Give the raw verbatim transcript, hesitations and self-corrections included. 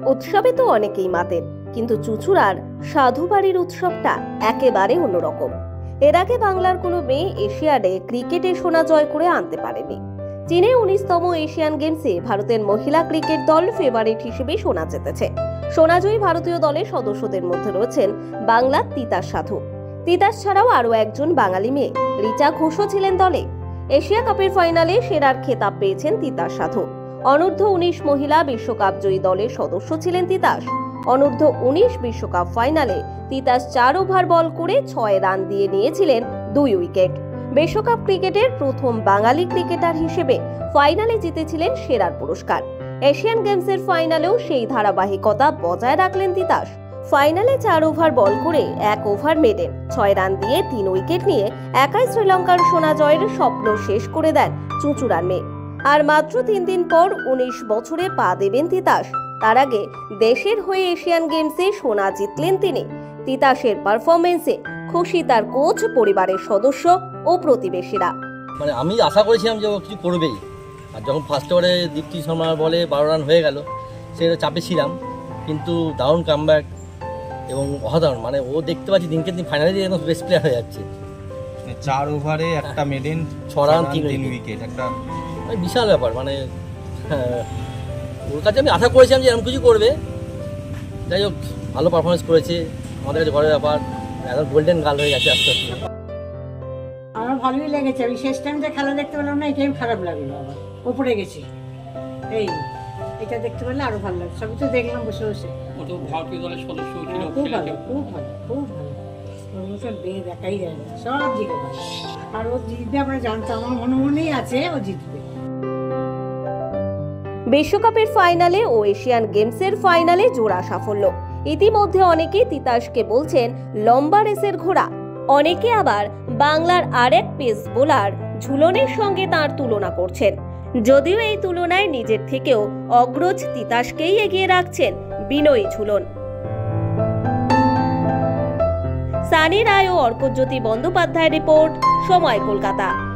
উৎসবে তো অনেকেই মাতেন, কিন্তু চুঁচুড়ার সাধুবাড়ির উৎসবটা একেবারে অন্যরকম। এর আগে বাংলার কোনো মেয়ে এশিয়াডে ক্রিকেটে সোনা জয় করে আনতে পারেনি। চীনে উনিশতম এশিয়ান গেমসে ভারতের মহিলা ক্রিকেট দল ফেভারিট হিসেবে সোনা জিতেছে। সোনাজয়ী ভারতীয় দলের সদস্যদের মধ্যে রয়েছেন বাংলার তিতাস সাধু। তিতাস ছাড়াও আরও একজন বাঙালি মেয়ে রিচা ঘোষও ছিলেন দলে। এশিয়া কাপের ফাইনালে সেরার খেতাব পেয়েছেন তিতাস সাধু। অনূর্ধ্ব উনিশ মহিলা বিশ্বকাপ জয়ী দলের সদস্য ছিলেন তিতাস। অনূর্ধ্ব উনিশ বিশ্বকাপ ফাইনালে তিতাস চার ওভার বল করে ছয় রান দিয়ে নিয়েছিলেন দুই উইকেট। বিশ্বকাপ ক্রিকেটের প্রথম বাঙালি ক্রিকেটার হিসেবে ফাইনালে জিতেছিলেন সেরার পুরস্কার। এশিয়ান গেমসের ফাইনালেও সেই ধারাবাহিকতা বজায় রাখলেন তিতাস। ফাইনালে চার ওভার বল করে এক ওভার মেডেন ছয় রান দিয়ে তিন উইকেট নিয়ে একাই শ্রীলঙ্কার সোনা জয়ের স্বপ্ন শেষ করে দেন চুঁচুড়ার মেয়ে। আর মাত্র তিন দিন পর উনিশ বছরে পা দেবেন তিতাস। তার আগে দেশের হয়ে এশিয়ান গেমসে সোনা জিতলেন তিনি। তিতাসের পারফরমেন্সে খুশি তার কোচ, পরিবারের সদস্য ও প্রতিবেশীরা। মানে আমি আশা করেছিলাম যে ও কিছু করবেই, আর যখন ফার্স্ট ওভারে দীপ্তি শর্মার বলে বারো রান হয়ে গেল, সেটা চাপে ছিলাম, কিন্তু দারুণ কামব্যাক এবং অসাধারণ। মানে ও দেখতে পাচ্ছি দিনকে দিন ফাইনালে দিয়ে একদম বেস্ট প্লেয়ার হয়ে যাচ্ছে। চার ওভারে একটা মেডেন, ছ রান তিন উইকেট, একটা বিশাল ব্যাপার। মানে ওর কাছে আমি আশা করেছিলাম যে এরকম কিছু করবে। যাই হোক, ভালো পারফরমেন্স করেছে, আমাদের কাছে ঘরের ব্যাপার, একদম গোল্ডেন গার্ল হয়ে গেছে আস্তে আস্তে। আমার ভালোই লেগেছে। আমি শেষ টাইমটা খেলা দেখতে পেলাম না, এটাই খারাপ লাগলো। আবার উপরে গেছি, এই এটা দেখতে পেলে আরো ভালো লাগে। সবই তো দেখলাম বসে বসে। ভারতীয় দলের সদস্য ছিল, খুব ভালো, খুব ভালো, খুব ভালো। ওর মতন বেয়ে দেখাই যায় না, সব জিতে পারে। আর ও জিতবে আমরা জানতাম, আমার মনে মনেই আছে ও জিতবে। বিশ্বকাপের ফাইনালে ও এশিয়ান গেমসের ফাইনালে জোড়া সাফল্য। ইতিমধ্যে অনেকে তিতাসকে বলছেন লম্বা রেসের ঘোড়া। অনেকে আবার বাংলার আরেক পেস বোলার ঝুলনের সঙ্গে তার তুলনা করছেন। যদিও এই তুলনায় নিজের থেকেও অগ্রজ তিতাসকেই এগিয়ে রাখছেন বিনয়ী ঝুলন। সানি রায় ও অর্কজ্যোতি বন্দ্যোপাধ্যায়ের রিপোর্ট, সময়, কলকাতা।